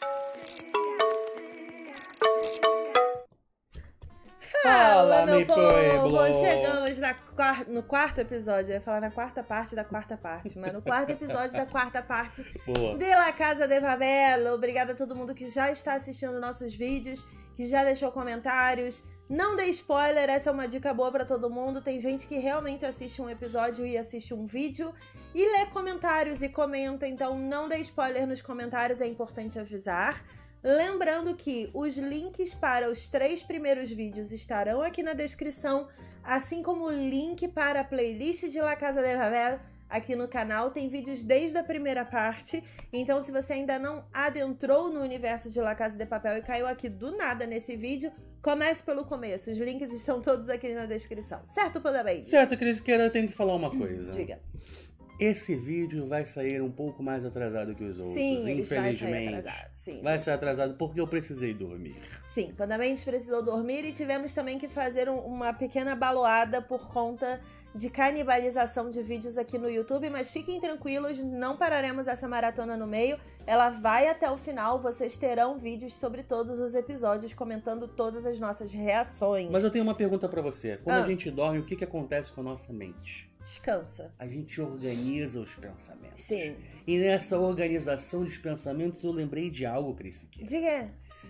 Fala, meu povo! Chegamos no quarto episódio. Eu ia falar na quarta parte da quarta parte, mas no quarto episódio da quarta parte de La Casa de Papel. Obrigada a todo mundo que já está assistindo nossos vídeos, que já deixou comentários. Não dê spoiler, essa é uma dica boa pra todo mundo. Tem gente que realmente assiste um episódio e assiste um vídeo e lê comentários e comenta, então não dê spoiler nos comentários, é importante avisar. Lembrando que os links para os 3 primeiros vídeos estarão aqui na descrição, assim como o link para a playlist de La Casa de Papel aqui no canal. Tem vídeos desde a primeira parte, então se você ainda não adentrou no universo de La Casa de Papel e caiu aqui do nada nesse vídeo, comece pelo começo. Os links estão todos aqui na descrição. Certo, Podababy? Certo, Cris, eu tenho que falar uma coisa. Diga. Esse vídeo vai sair um pouco mais atrasado que os outros. Sim, infelizmente. Vai sair atrasado. Sim, vai ser atrasado porque eu precisei dormir. Sim, Pandamente precisou dormir e tivemos também que fazer uma pequena baloada por conta de canibalização de vídeos aqui no YouTube, mas fiquem tranquilos, não pararemos essa maratona no meio, ela vai até o final, vocês terão vídeos sobre todos os episódios, comentando todas as nossas reações. Mas eu tenho uma pergunta pra você. Quando a gente dorme, o que acontece com a nossa mente? Descansa. A gente organiza os pensamentos. Sim. E nessa organização dos pensamentos eu lembrei de algo, Cris. Diga.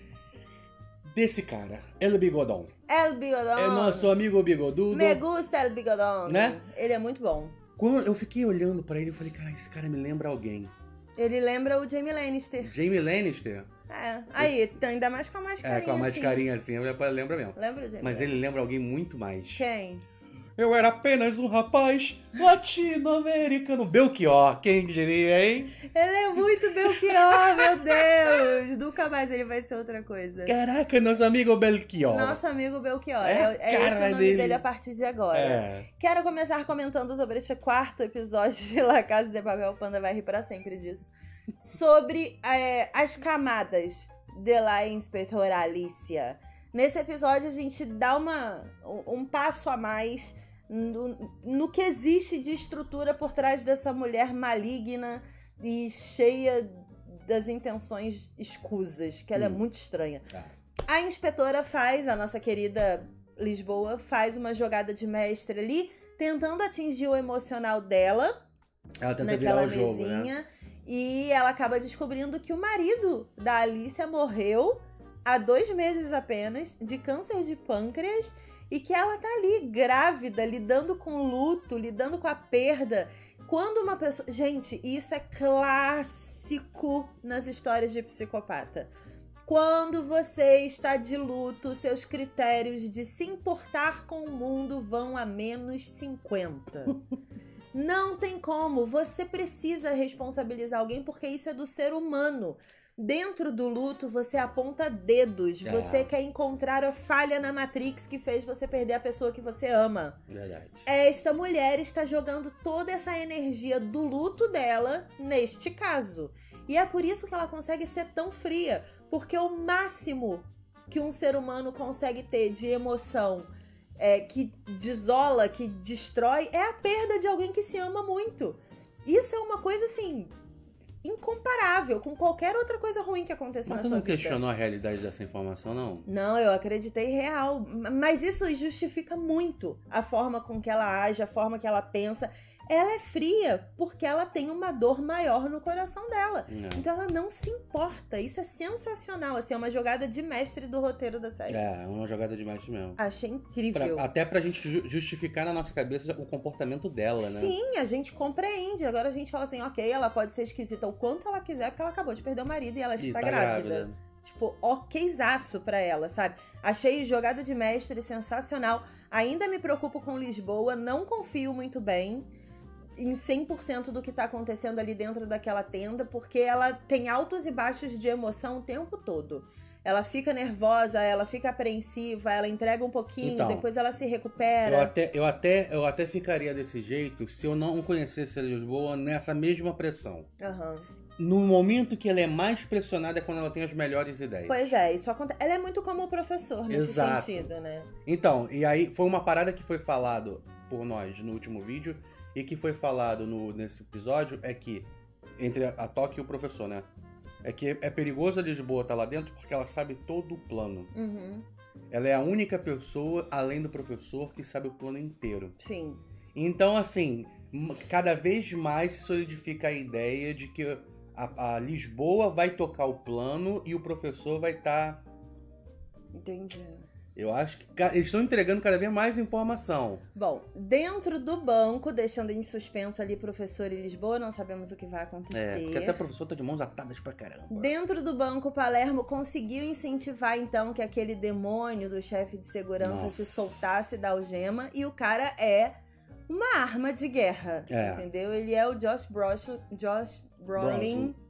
Desse cara, El Bigodon. El Bigodon. É nosso amigo bigodudo. Me gusta El Bigodon. Né? Ele é muito bom. Quando eu fiquei olhando pra ele, eu falei, cara, esse cara me lembra alguém. Ele lembra o Jaime Lannister. Jaime Lannister? É. Aí, ainda mais com a mascarinha assim. É, com a mascarinha assim, lembra mesmo. Lembra o Jaime Mas ele lembra alguém muito mais. Quem? Eu era apenas um rapaz latino-americano. Belchior, quem diria, hein? Ele é muito Belchior, meu Deus! Nunca mais ele vai ser outra coisa. Caraca, nosso amigo Belchior. Nosso amigo Belchior. É esse o nome dele a partir de agora. É. Quero começar comentando sobre este quarto episódio de La Casa de Papel. O Panda vai rir pra sempre disso. Sobre as camadas de La Inspetora Alicia. Nesse episódio a gente dá um passo a mais no que existe de estrutura por trás dessa mulher maligna e cheia das intenções escusas, que ela é muito estranha. A inspetora a nossa querida Lisboa, faz uma jogada de mestre ali, tentando atingir o emocional dela. Ela tenta naquela virar o jogo, mesinha, né? E ela acaba descobrindo que o marido da Alicia morreu há 2 meses apenas, de câncer de pâncreas, e que ela tá ali, grávida, lidando com o luto, lidando com a perda. Quando uma pessoa... Gente, isso é clássico nas histórias de psicopata. Quando você está de luto, seus critérios de se importar com o mundo vão a menos 50. Não tem como. Você precisa responsabilizar alguém porque isso é do ser humano. Dentro do luto, você aponta dedos. Você quer encontrar a falha na Matrix que fez você perder a pessoa que você ama. Verdade. Esta mulher está jogando toda essa energia do luto dela neste caso. E é por isso que ela consegue ser tão fria. Porque o máximo que um ser humano consegue ter de emoção que desola, que destrói, é a perda de alguém que se ama muito. Isso é uma coisa, assim, incomparável com qualquer outra coisa ruim que aconteça na sua vida. Mas tu não questionou a realidade dessa informação, não? Não, eu acreditei real. Mas isso justifica muito a forma com que ela age, a forma que ela pensa. Ela é fria porque ela tem uma dor maior no coração dela. Não. Então ela não se importa. Isso é sensacional. Assim, é uma jogada de mestre do roteiro da série. É, uma jogada de mestre mesmo. Achei incrível. Até pra gente justificar na nossa cabeça o comportamento dela, né? Sim, a gente compreende. Agora a gente fala assim, ok, ela pode ser esquisita o quanto ela quiser, porque ela acabou de perder o marido e ela está grávida. Tipo, okzaço pra ela, sabe? Achei jogada de mestre sensacional. Ainda me preocupo com Lisboa, não confio muito bem em 100% do que tá acontecendo ali dentro daquela tenda, porque ela tem altos e baixos de emoção o tempo todo. Ela fica nervosa, ela fica apreensiva, ela entrega um pouquinho, então, depois ela se recupera. Eu até ficaria desse jeito se eu não conhecesse a Lisboa nessa mesma pressão. No momento que ela é mais pressionada é quando ela tem as melhores ideias. Pois é, isso acontece. Ela é muito como o professor nesse sentido, né? Então, e aí foi uma parada que foi falado por nós no último vídeo e que foi falado nesse episódio é que entre a Toque e o professor, né? É que é perigoso a Lisboa estar lá dentro porque ela sabe todo o plano. Ela é a única pessoa, além do professor, que sabe o plano inteiro. Sim. Então, assim, cada vez mais se solidifica a ideia de que a Lisboa vai tocar o plano e o professor vai estar... Entendi. Eu acho que eles estão entregando cada vez mais informação. Bom, dentro do banco, deixando em suspenso ali professor e Lisboa, não sabemos o que vai acontecer. Porque até o professor tá de mãos atadas pra caramba. Dentro do banco, Palermo conseguiu incentivar, então, que aquele demônio do chefe de segurança se soltasse da algema. E o cara é uma arma de guerra, entendeu? Ele é o Josh Brolin.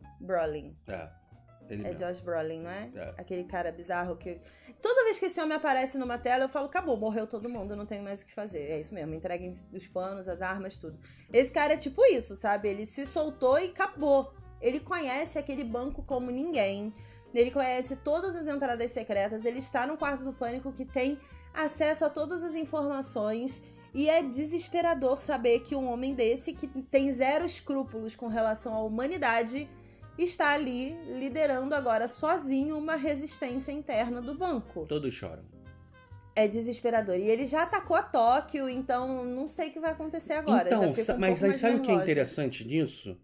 É Josh Brolin, não é? Aquele cara bizarro que... Toda vez que esse homem aparece numa tela, eu falo, acabou, morreu todo mundo, não tenho mais o que fazer. É isso mesmo, entreguem os panos, as armas, tudo. Esse cara é tipo isso, sabe? Ele se soltou e acabou. Ele conhece aquele banco como ninguém. Ele conhece todas as entradas secretas. Ele está no quarto do pânico que tem acesso a todas as informações. E é desesperador saber que um homem desse, que tem zero escrúpulos com relação à humanidade... está ali liderando agora sozinho uma resistência interna do banco. Todos choram. É desesperador. E ele já atacou a Tóquio, então não sei o que vai acontecer agora. Então, mas aí sabe o que é interessante nisso?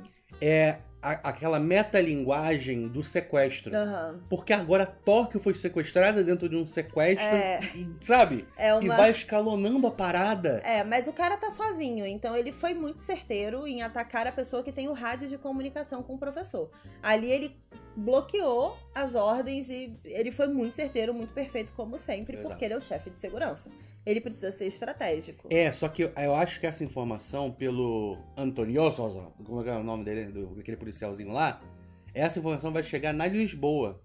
É aquela metalinguagem do sequestro. Porque agora Tóquio foi sequestrada dentro de um sequestro, sabe? E vai escalonando a parada. Mas o cara tá sozinho, então ele foi muito certeiro em atacar a pessoa que tem o rádio de comunicação com o professor. Ali ele bloqueou as ordens e ele foi muito certeiro, muito perfeito, como sempre, porque ele é o chefe de segurança. Ele precisa ser estratégico. Só que eu acho que essa informação pelo Antonioso, como é o nome dele, daquele policialzinho lá, essa informação vai chegar na Lisboa.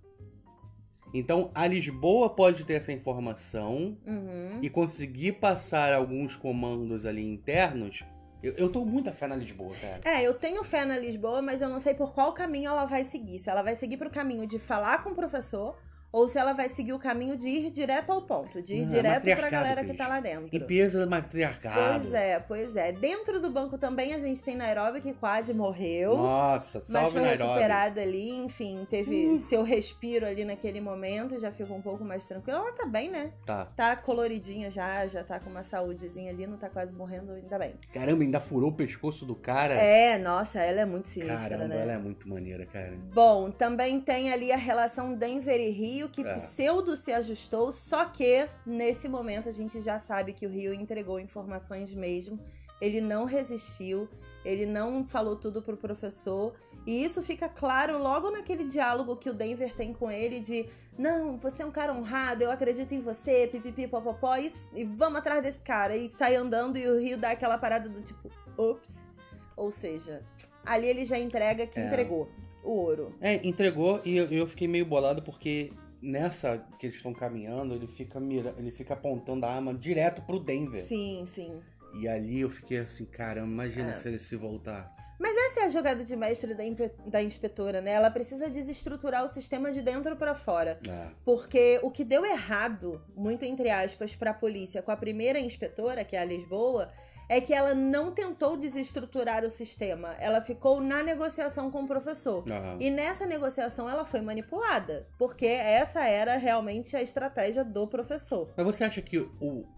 Então, a Lisboa pode ter essa informação e conseguir passar alguns comandos ali internos. Eu tô muito a fé na Lisboa, cara. Eu tenho fé na Lisboa, mas eu não sei por qual caminho ela vai seguir. Se ela vai seguir pro caminho de falar com o professor... ou se ela vai seguir o caminho de ir direto ao ponto, de ir direto pra galera que tá lá dentro. Limpeza do matriarcado. Pois é. Dentro do banco também a gente tem Nairobi, que quase morreu. Nossa, salve Nairobi. Mas foi recuperada ali, enfim, teve seu respiro ali naquele momento, já ficou um pouco mais tranquila. Ela tá bem, né? Tá coloridinha já tá com uma saúdezinha ali, não tá quase morrendo, ainda bem. Caramba, ainda furou o pescoço do cara. Nossa, ela é muito sinistra, Caramba, né? ela é muito maneira, cara. Bom, também tem ali a relação Denver e Rio, que pseudo se ajustou, só que nesse momento a gente já sabe que o Rio entregou informações mesmo, ele não resistiu, ele não falou tudo pro professor, e isso fica claro logo naquele diálogo que o Denver tem com ele de não, você é um cara honrado, eu acredito em você, pipipi, popopó, e vamos atrás desse cara, e sai andando e o Rio dá aquela parada do tipo, ups, ou seja, ali ele já entrega que entregou o ouro. Entregou e eu fiquei meio bolado porque nessa que eles estão caminhando, ele fica apontando a arma direto pro Denver. Sim. E ali eu fiquei assim, caramba, imagina se ele se voltar. Mas essa é a jogada de mestre da inspetora, né? Ela precisa desestruturar o sistema de dentro pra fora. Porque o que deu errado, muito entre aspas, pra polícia com a primeira inspetora, que é a Lisboa, é que ela não tentou desestruturar o sistema. Ela ficou na negociação com o professor. E nessa negociação ela foi manipulada. Porque essa era realmente a estratégia do professor. Mas você acha que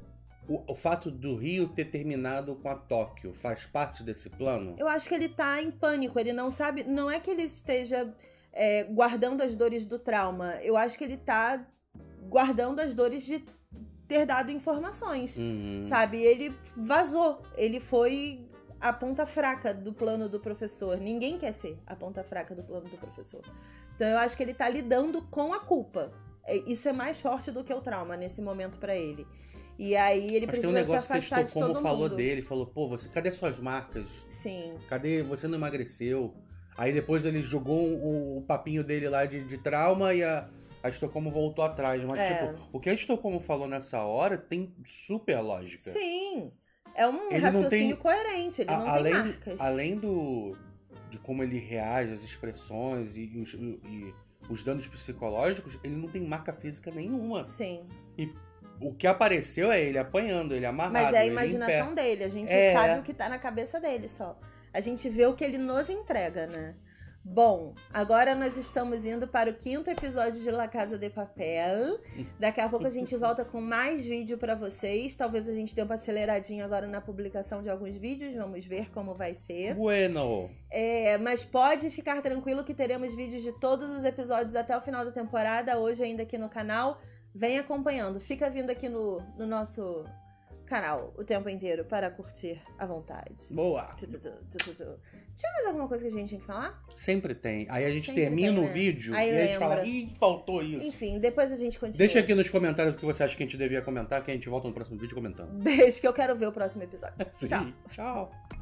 o fato do Rio ter terminado com a Tóquio faz parte desse plano? Eu acho que ele tá em pânico. Ele não sabe... Não é que ele esteja guardando as dores do trauma. Eu acho que ele tá guardando as dores de ter dado informações, sabe? Ele vazou, ele foi a ponta fraca do plano do professor. Ninguém quer ser a ponta fraca do plano do professor. Então eu acho que ele tá lidando com a culpa. Isso é mais forte do que o trauma nesse momento pra ele. E aí ele precisa se afastar de todo mundo. Como falou dele, falou, pô, cadê suas marcas? Sim. Cadê, você não emagreceu? Aí depois ele jogou o papinho dele lá de trauma e a Estocolmo voltou atrás. Mas, tipo, o que a Estocolmo falou nessa hora tem super lógica. Sim. É um raciocínio coerente. Ele não tem marcas. Além de como ele reage, as expressões e os danos psicológicos, ele não tem marca física nenhuma. Sim. E o que apareceu é ele apanhando, ele amarrado. Mas é a imaginação dele. A gente sabe o que tá na cabeça dele só. A gente vê o que ele nos entrega, né? Bom, agora nós estamos indo para o 5º episódio de La Casa de Papel. Daqui a pouco a gente volta com mais vídeo pra vocês. Talvez a gente dê uma aceleradinha agora na publicação de alguns vídeos. Vamos ver como vai ser. Bueno. Mas pode ficar tranquilo que teremos vídeos de todos os episódios até o final da temporada. Hoje ainda aqui no canal. Vem acompanhando. Fica vindo aqui no nosso canal o tempo inteiro para curtir à vontade. Boa. Tinha mais alguma coisa que a gente tinha que falar? Sempre tem. Aí a gente Sempre termina tem, o né? vídeo Aí e a gente lembra. fala, ih, faltou isso. Enfim, depois a gente continua. Deixa aqui nos comentários o que você acha que a gente devia comentar, que a gente volta no próximo vídeo comentando. Beijo, que eu quero ver o próximo episódio. Sim. Tchau. Tchau.